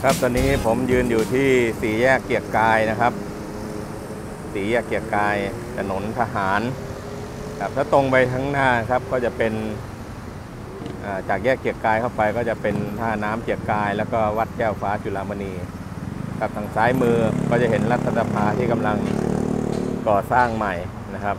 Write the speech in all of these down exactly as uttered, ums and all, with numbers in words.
ครับตอนนี้ผมยืนอยู่ที่สี่แยกเกียรติกายนะครับสี่แยกเกียรติกายถนนทหารครับถ้าตรงไปข้างหน้าครับก็จะเป็นจากแยกเกียรติกายเข้าไปก็จะเป็นท่าน้ำเกียรติกายแล้วก็วัดแก้วฟ้าจุฬามณีครับทางซ้ายมือก็จะเห็นรัฐสภาที่กำลังก่อสร้างใหม่นะครับ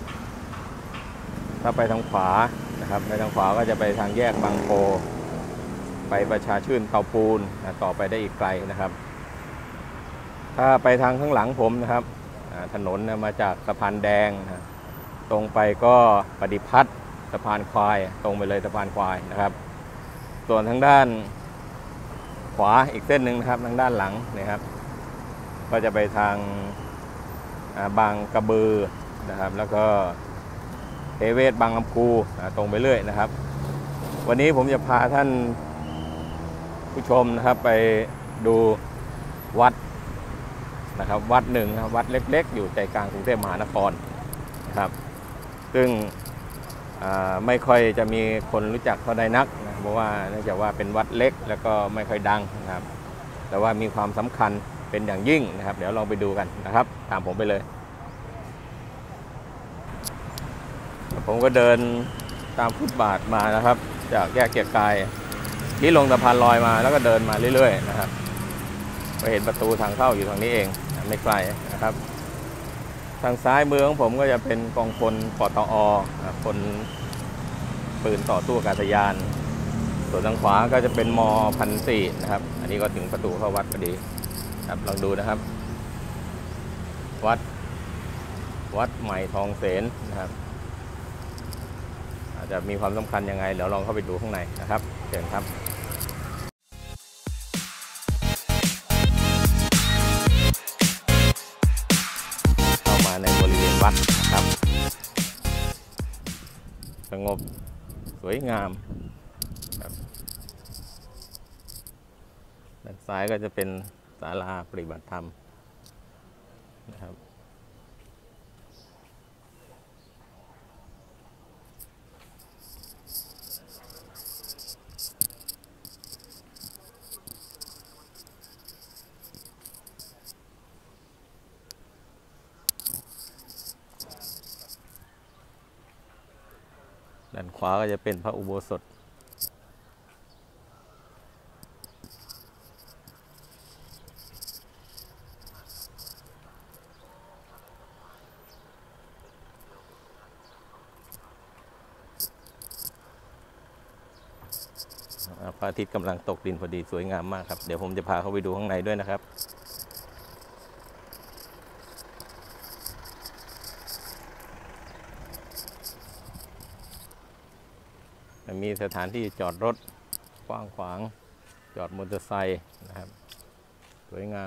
ถ้าไปทางขวานะครับไปทางขวาก็จะไปทางแยกบางโพไปประชาชื่นเตาปูนต่อไปได้อีกไกลนะครับถ้าไปทางข้างหลังผมนะครับถนนมาจากสะพานแดงนะตรงไปก็ปฏิพัฒน์สะพานควายตรงไปเลยสะพานควายนะครับส่วนทางด้านขวาอีกเส้นหนึ่งนะครับทางด้านหลังนะครับก็จะไปทางบางกระบือนะครับแล้วก็เทเวศบางลำพูตรงไปเรื่อยนะครับวันนี้ผมจะพาท่านผู้ชมนะครับไปดูวัดนะครับวัดหนึ่งวัดเล็กๆอยู่ใจกลางกรุงเทพมหานครนะครับซึ่งไม่ค่อยจะมีคนรู้จักเท่าใดนักนะเพราะว่าเนื่องจากว่าเป็นวัดเล็กแล้วก็ไม่ค่อยดังนะครับแต่ว่ามีความสำคัญเป็นอย่างยิ่งนะครับเดี๋ยวลองไปดูกันนะครับตามผมไปเลยผมก็เดินตามฟุตบาทมานะครับจากแยกเกียรติกายที่ลงสะพานลอยมาแล้วก็เดินมาเรื่อยๆนะครับไปเห็นประตูทางเข้าอยู่ทางนี้เองไม่ไกลนะครับทางซ้ายมือของผมก็จะเป็นกองพลปตอคนปืนต่อสู้อากาศยานส่วนทางขวาก็จะเป็นมพันสี่นะครับอันนี้ก็ถึงประตูเข้าวัดพอดีครับลองดูนะครับวัดวัดใหม่ทองเสนนะครับอาจจะมีความสำคัญยังไงเดี๋ยวลองเข้าไปดูข้างในนะครับเชิญครับเข้ามาในบริเวณวัดนะครับสงบสวยงามครับด้านซ้ายก็จะเป็นศาลาปฏิบัติธรรมนะครับด้านขวาก็จะเป็นพระอุโบสถพระอาทิตย์กำลังตกดินพอดีสวยงามมากครับเดี๋ยวผมจะพาเข้าไปดูข้างในด้วยนะครับมีสถานที่จอดรถกว้างขวางจอดมอเตอร์ไซค์นะครับสวยงาม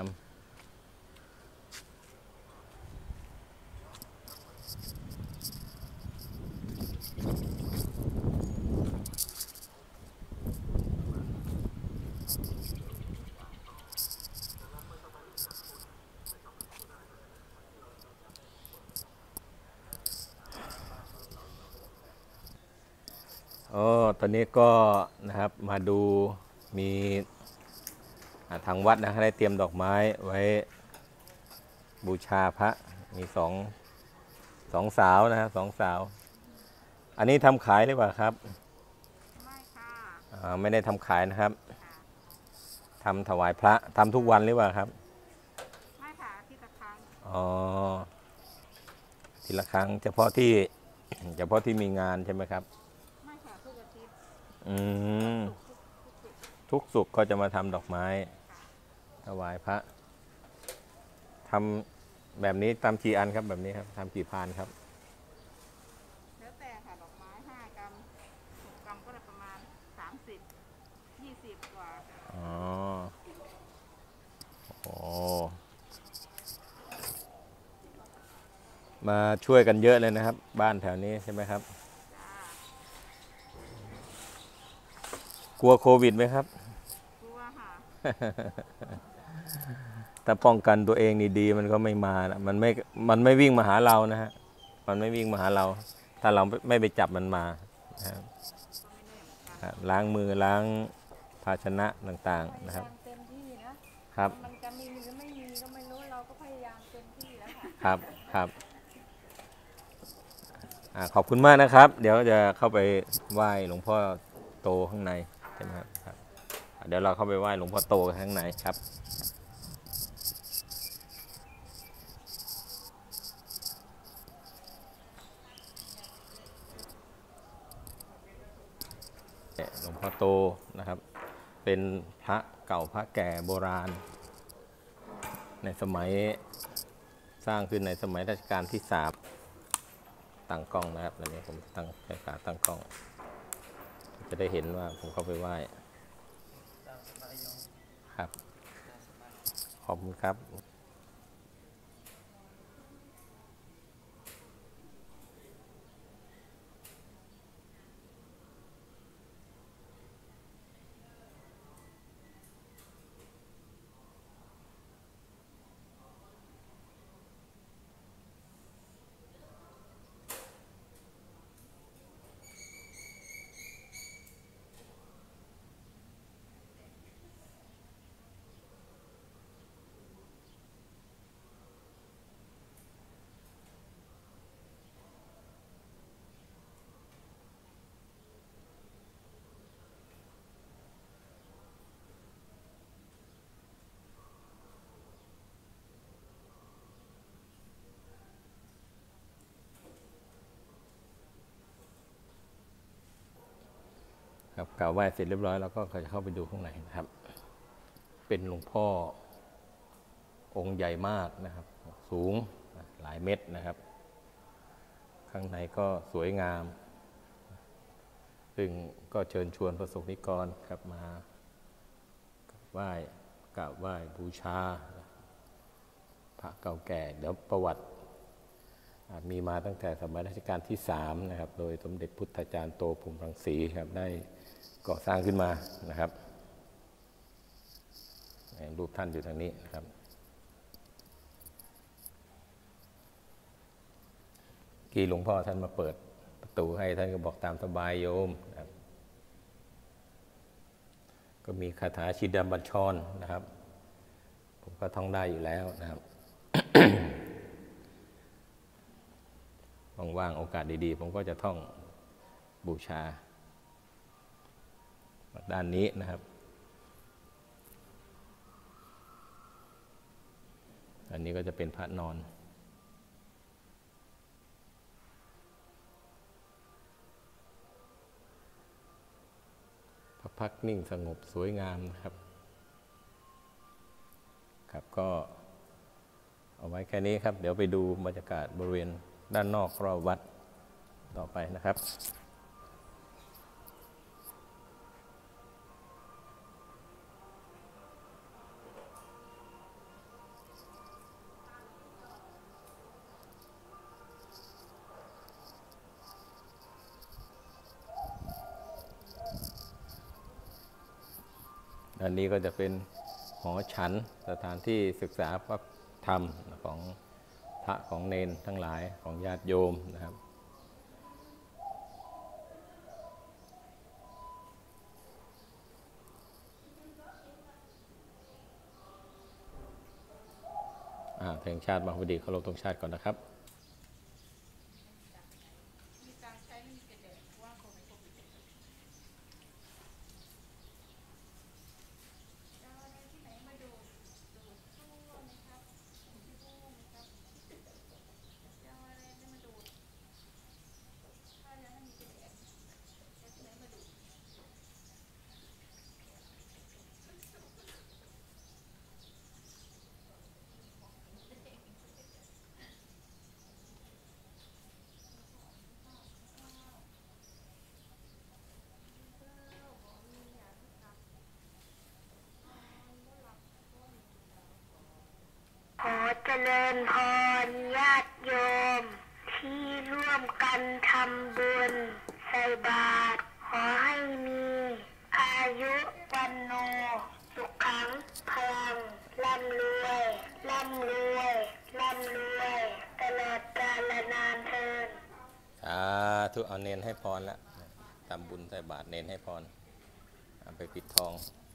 อ๋อตอนนี้ก็นะครับมาดูมีทางวัดนะครับได้เตรียมดอกไม้ไว้บูชาพระมีสองสองสาวนะฮะสองสาวอันนี้ทำขายหรือเปล่าครับไม่ค่ะไม่ได้ทำขายนะครับทำถวายพระทำทุกวันหรือเปล่าครับไม่ค่ะทีละครั้งอ๋อทีละครั้งเฉพาะที่เฉพาะที่มีงานใช่ไหมครับไม่ค่ะทุกอาทิตย์อืมทุกศุกร์ก็จะมาทำดอกไม้ถวายพระทำแบบนี้ตามกี่อันครับแบบนี้ครับทำกี่พานครับแล้วแต่ค่ะดอกไม้ห้ากรัมหกกรัมก็ได้ประมาณสามสิบยี่สิบกว่าอ๋อโอ้มาช่วยกันเยอะเลยนะครับบ้านแถวนี้ใช่ไหมครับกลัวโควิดไหมครับกลัวค่ะถ้าป้องกันตัวเองนี่ดีมันก็ไม่มานะมันไม่มันไม่วิ่งมาหาเรานะฮะมันไม่วิ่งมาหาเราถ้าเราไม่ไปจับมันมานะครับล้างมือล้างภาชนะต่างๆนะครับเต็มที่นะครับมันจะมีหรือไม่มีก็ไม่รู้เราก็พยายามเต็มที่แล้วค่ะครับครับอ่าขอบคุณมากนะครับ เดี๋ยวจะเข้าไปไหว้หลวงพ่อโตข้างในใช่ไหมครับครับเดี๋ยวเราเข้าไปไหว้หลวงพ่อโตข้างในครับหลวงพ่อโตนะครับเป็นพระเก่าพระแก่โบราณในสมัยสร้างขึ้นในสมัยรัชกาลที่สามตั้งกล้องนะครับตอนนี้ผมตั้งใช้ขาตั้งกล้องจะได้เห็นว่าผมเข้าไปไหว้ครับขอบคุณครับครับกล่าวไหว้เสร็จเรียบร้อยแล้วก็จะเข้าไปดูข้างในนะครับ เป็นหลวงพ่อองค์ใหญ่มากนะครับสูงหลายเมตรนะครับ ข้างในก็สวยงาม ซึ่งก็เชิญชวนประสบนิกรครับมาไหว้กราบไหว้บูชาพระเก่าแก่เดี๋ยวประวัติมีมาตั้งแต่สมัยรัชกาลที่สามนะครับโดยสมเด็จพุทธาจารย์โตพรหมรังสีครับได้ก่อสร้างขึ้นมานะครับรูปท่านอยู่ทางนี้นะครับกี่หลวงพ่อท่านมาเปิดประตูให้ท่านก็บอกตามสบายโยมนะครับก็มีคาถาชิดาบัญชรนะครับผมก็ท่องได้อยู่แล้วนะครับ ว่างๆโอกาสดีๆผมก็จะท่องบูชาด้านนี้นะครับอันนี้ก็จะเป็นพระนอนพระพักนิ่งสงบสวยงามนะครับครับก็เอาไว้แค่นี้ครับเดี๋ยวไปดูบรรยากาศบริเวณด้านนอกรอบวัดต่อไปนะครับอันนี้ก็จะเป็นหอฉันสถานที่ศึกษาพระธรรมของพระของเณรทั้งหลายของญาติโยมนะครับเพลงชาติมาพอดีเคารพธงชาติก่อนนะครับขอเจริญพรญาติโยมที่ร่วมกันทำบุญใส่บาตรขอให้มีอายุวันโนสุขังพลังร่ำรวยร่ำรวยร่ำรวยตลอดกาลนานเทอญสาธุเอาเนนให้พรแล้วทำบุญใส่บาตรเนนให้พรเอาไปปิดทอง